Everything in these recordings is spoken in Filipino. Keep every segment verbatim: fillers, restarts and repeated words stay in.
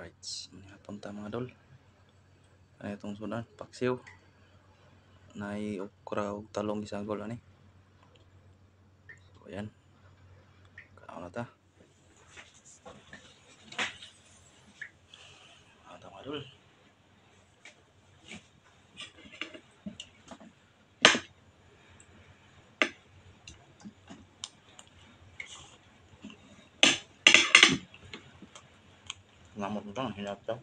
Alright, punta mga dol. Ano itong sunan? Paksiw. Nai okra ug talong gisagol ani. So ayan. Kaon na ta. Ata mga dol. Ngamot mo lang, hinap daw.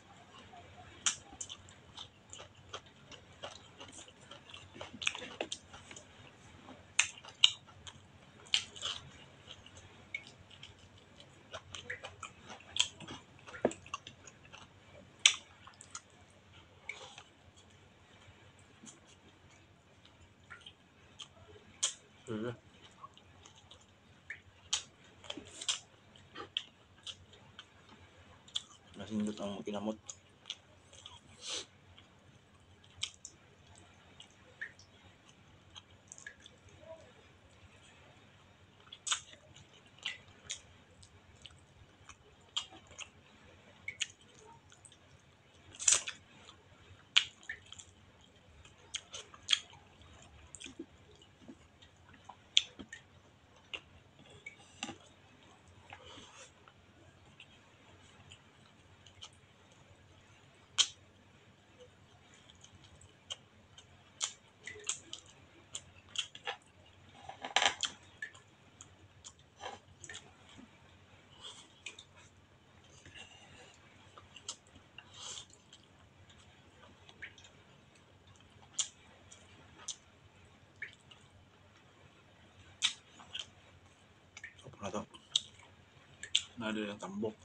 Sige. Nasindot ang kinamot. Apa na to? Nado yung tambok.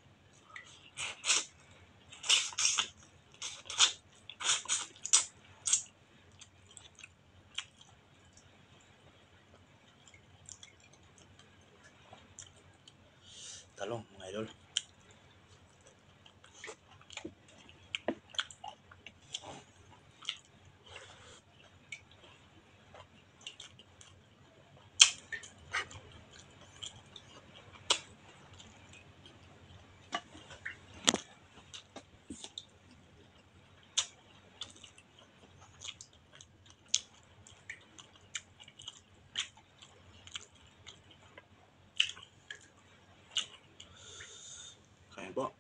Talong mga idol. Kain po.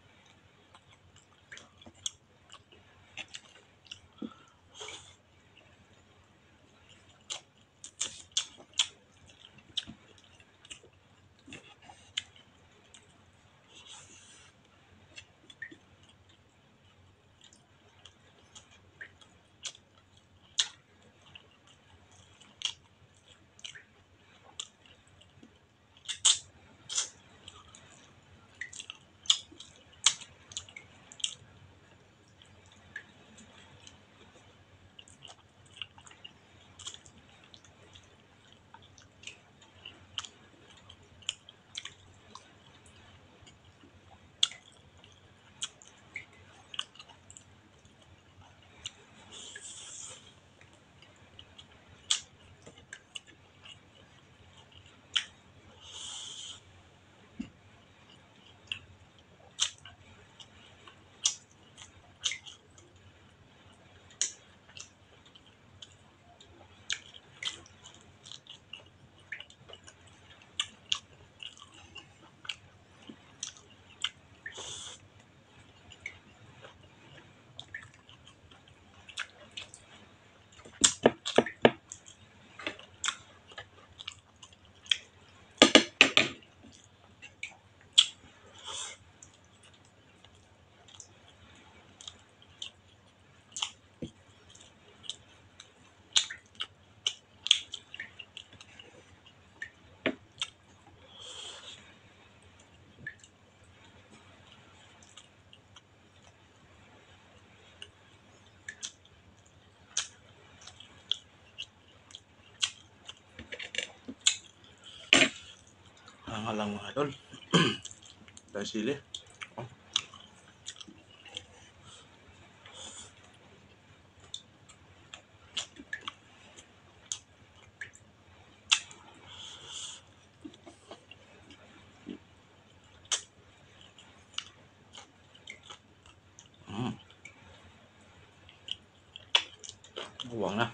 Ang halang mga idol. Dahil sili. Oh. Huwag na.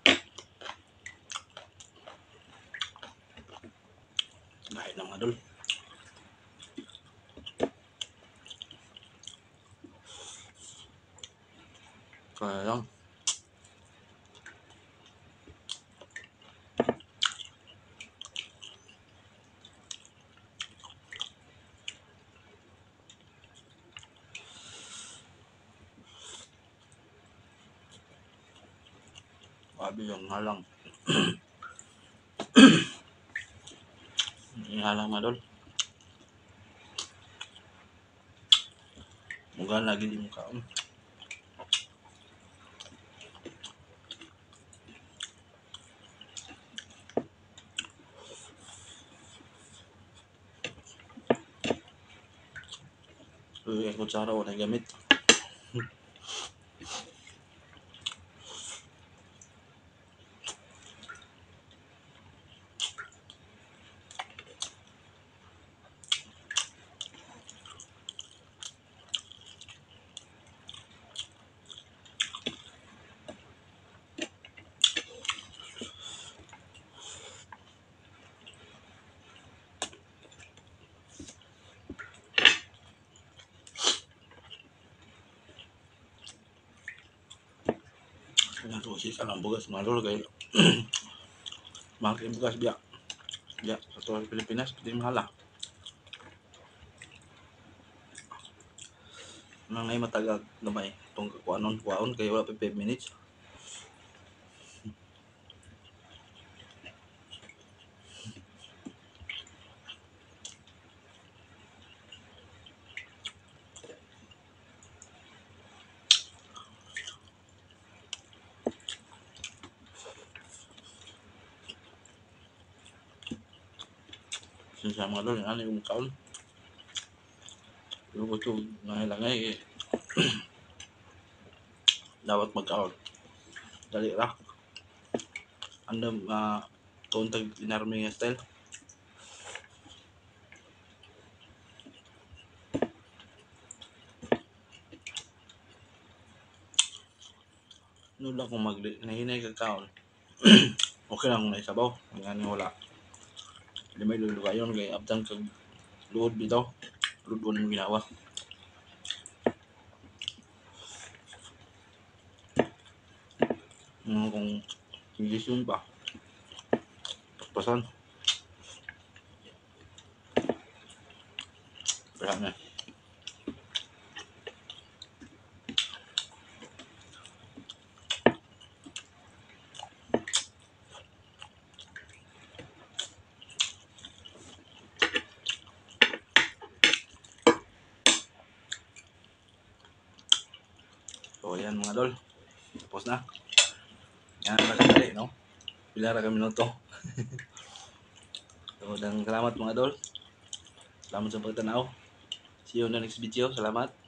Kahit na mga dol. Kaya lang. Sabi yung halang. Yung halang mga dol. Muga lagi di mo kaon. Uy, ako tsara wala gamit. Nasusi ka ng bugas mga dol kay mahal yung bugas biya. Biya sa tuwa Pilipinas, hindi mahal ah. Nang ay matagag gamay itong kuanon kuaon kaya wala pa five minutes. Sinsya mga dol, ano yung kaon. Pero ito, nangilangay eh. Dapat magkaon. Dali ra. Ano, uh, kauntag inarming style. Ano lang kung mag nahinay ka kaon. Okay lang kung naisabaw. Nga wala. Hindi may lulugayon kay abdan kag luod bitaw. Luod mo nang ginawa. Ano kung English yun pa. Paspasan. Kaya na. So ayan mga dol. Tapos na. Yan na kadali no. Pila ra ka minuto. So, dan salamat mga dol. Salamat sa pagtanaw. See you on the next video. Salamat.